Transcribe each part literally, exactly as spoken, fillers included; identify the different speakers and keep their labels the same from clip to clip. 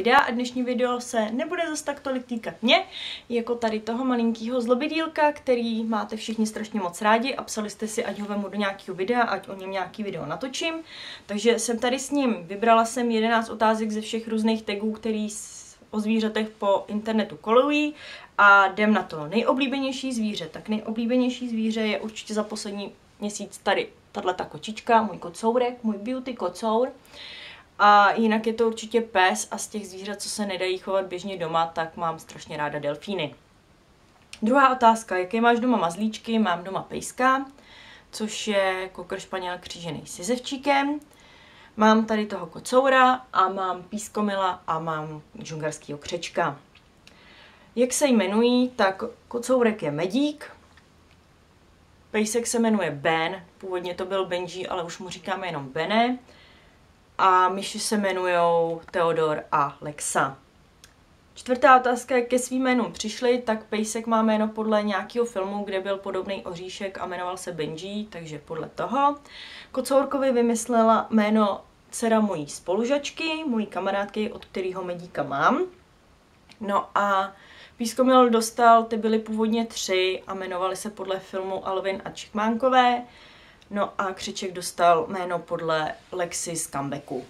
Speaker 1: videa a dnešní video se nebude zase tak tolik týkat mě, jako tady toho malinkýho zlobidýlka, který máte všichni strašně moc rádi a psali jste si, ať ho vemu do nějakého videa, ať o něm nějaký video natočím. Takže jsem tady s ním, vybrala jsem jedenáct otázek ze všech různých tagů, který o zvířatech po internetu kolují a jdem na to. Nejoblíbenější zvíře. Tak nejoblíbenější zvíře je určitě za poslední měsíc tady tato kočička, můj kocourek, můj beauty kocour. A jinak je to určitě pes a z těch zvířat, co se nedají chovat běžně doma, tak mám strašně ráda delfíny. Druhá otázka, jaké máš doma mazlíčky? Mám doma pejska, což je kokr španěl křížený s jezevčíkem. Mám tady toho kocoura a mám pískomila a mám džungarskýho křečka. Jak se jmenují, tak kocourek je Medík, pejsek se jmenuje Ben, původně to byl Benji, ale už mu říkáme jenom Bene. A myši se jmenujou Theodor a Lexa. Čtvrtá otázka, jak ke svým jménům přišli, tak pejsek má jméno podle nějakého filmu, kde byl podobný oříšek a jmenoval se Benji, takže podle toho. Kocourkovi vymyslela jméno dcera mojí spolužačky, mojí kamarádky, od kterého Medíka mám. No a pískomil dostal, ty byly původně tři a jmenovali se podle filmu Alvin a Čikmánkové. No a křeček dostal jméno podle Lexi z Comebacku.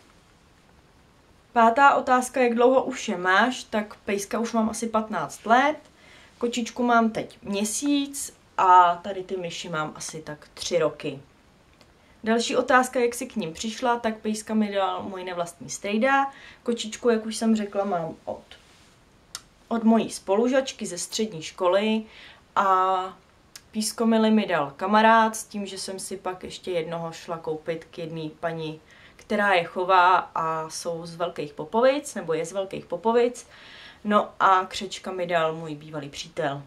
Speaker 1: Pátá otázka, jak dlouho už je máš, tak pejska už mám asi patnáct let, kočičku mám teď měsíc a tady ty myši mám asi tak tři roky. Další otázka, jak si k ním přišla, tak pejska mi dal můj nevlastní strejda, kočičku, jak už jsem řekla, mám od, od mojí spolužačky ze střední školy a pískomily mi dal kamarád s tím, že jsem si pak ještě jednoho šla koupit k jedné paní, která je chová a jsou z Velkých Popovic, nebo je z Velkých Popovic. No a křečka mi dal můj bývalý přítel.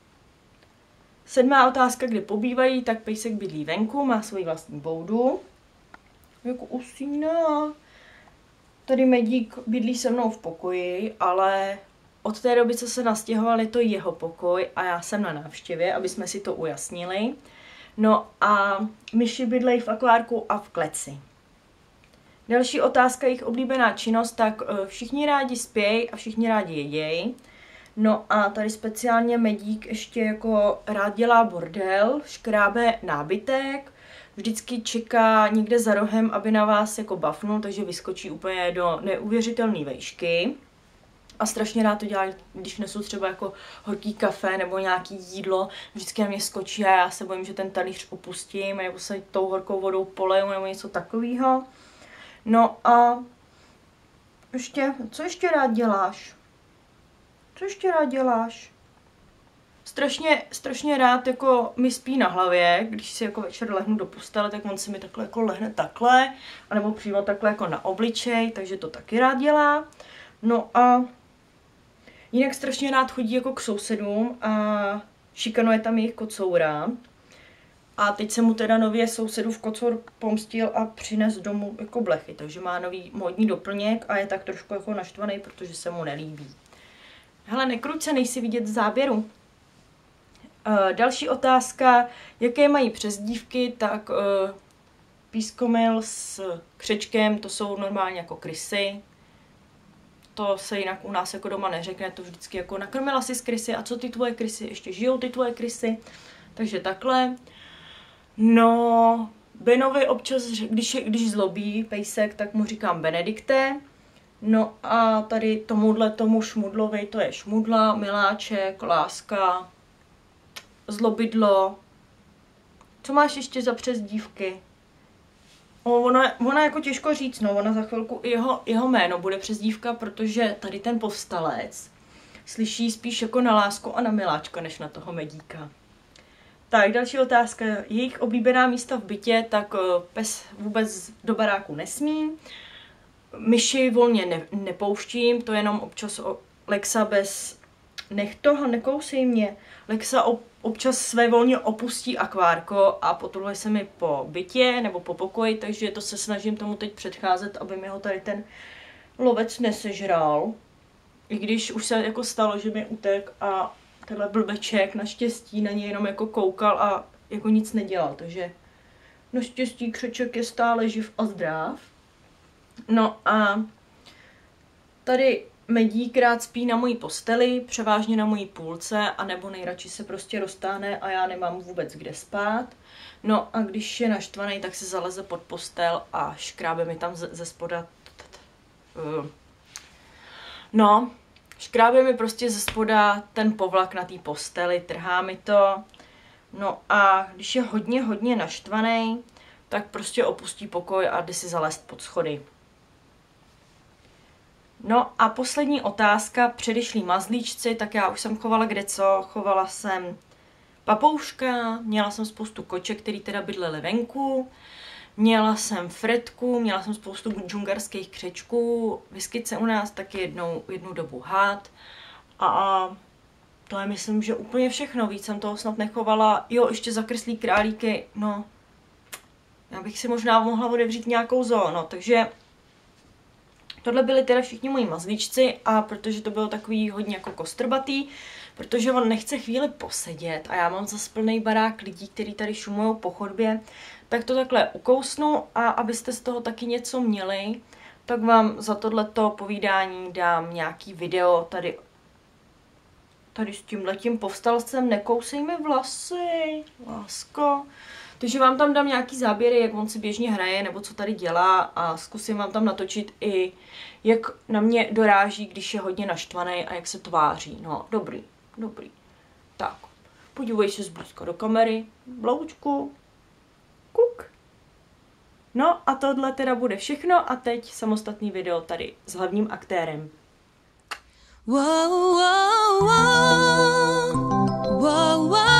Speaker 1: Sedmá otázka, kde pobývají, tak pejsek bydlí venku, má svoji vlastní boudu. Jako usíná. Tady Medík bydlí se mnou v pokoji, ale od té doby, co se nastěhoval, je to jeho pokoj a já jsem na návštěvě, aby jsme si to ujasnili. No a myši bydlejí v akvárku a v kleci. Další otázka, jejich oblíbená činnost, tak všichni rádi spějí a všichni rádi jedějí. No a tady speciálně Medík ještě jako rád dělá bordel, škrábe nábytek, vždycky čeká někde za rohem, aby na vás jako bafnul, takže vyskočí úplně do neuvěřitelné vejšky. A strašně rád to dělá, když nesu třeba jako horký kafe nebo nějaký jídlo, vždycky na mě skočí a já se bojím, že ten talíř opustím, nebo se tou horkou vodou poleju nebo něco takového. No a ještě, co ještě rád děláš? Co ještě rád děláš? Strašně, strašně rád jako mi spí na hlavě, když si jako večer lehnu do postele, tak on si mi takhle jako lehne takhle, anebo přímo takhle jako na obličej, takže to taky rád dělá. No a jinak strašně rád chodí jako k sousedům a šikanuje tam jejich kocoura. A teď se mu teda nově sousedův kocour pomstil a přines domů jako blechy, takže má nový módní doplněk a je tak trošku jako naštvaný, protože se mu nelíbí. Hele, nekruť se, nejsi vidět v záběru. Uh, další otázka, jaké mají přezdívky, tak uh, pískomil s křečkem, to jsou normálně jako krysy. To se jinak u nás jako doma neřekne, to vždycky jako nakrmila si z krysy a co ty tvoje krysy, ještě žijou ty tvoje krysy, takže takhle. No, Benovi občas, když, je, když zlobí pejsek, tak mu říkám Benedikte. No a tady tomuhle tomu šmudlovi, to je šmudla, miláček, láska, zlobidlo. Co máš ještě za přezdívky? O, ona, ona jako těžko říct, no, ona za chvilku jeho, jeho jméno bude přezdívka, protože tady ten povstalec slyší spíš jako na lásku a na miláčka, než na toho Medíka. Tak, další otázka. Jejich oblíbená místa v bytě, tak pes vůbec do baráku nesmí. Myši volně ne, nepouštím, to jenom občas o, Lexa bez... Nech toho, nekousej mě. Lexa ob, občas své volně opustí akvárko a potuluje se mi po bytě nebo po pokoji, takže to se snažím tomu teď předcházet, aby mi ho tady ten lovec nesežral. I když už se jako stalo, že mi utek a tenhle blbeček naštěstí na něj jenom jako koukal a jako nic nedělal, takže naštěstí křeček je stále živ a zdrav. No a tady Medík rád spí na mojí posteli, převážně na mojí půlce, anebo nejradši se prostě roztáhne a já nemám vůbec kde spát. No a když je naštvaný, tak se zaleze pod postel a škrábe mi tam ze, ze spoda. No, škrábe mi prostě ze spoda ten povlak na té posteli, trhá mi to. No a když je hodně, hodně naštvaný, tak prostě opustí pokoj a jde si zalézt pod schody. No a poslední otázka, předešlý mazlíčci, tak já už jsem chovala kdeco, chovala jsem papouška, měla jsem spoustu koček, který teda bydlely venku, měla jsem fretku, měla jsem spoustu džungarských křečků, vyskyt se u nás taky jednou, jednu dobu had a to je myslím, že úplně všechno, víc jsem toho snad nechovala, jo, ještě zakrslí králíky, no, já bych si možná mohla otevřít nějakou zoo, no, takže tohle byly teda všichni moji mazlíčci a protože to bylo takový hodně jako kostrbatý, protože on nechce chvíli posedět a já mám zase plný barák lidí, kteří tady šumujou po chodbě, tak to takhle ukousnu a abyste z toho taky něco měli, tak vám za tohleto povídání dám nějaký video tady, tady s tímhletím povstalcem, nekousej mi vlasy, lásko. Takže vám tam dám nějaký záběry, jak on si běžně hraje, nebo co tady dělá a zkusím vám tam natočit i, jak na mě doráží, když je hodně naštvaný a jak se tváří. No, dobrý, dobrý. Tak, podívej se zblízka do kamery, bloučku, kuk. No a tohle teda bude všechno a teď samostatný video tady s hlavním aktérem. Wow, wow, wow, wow, wow.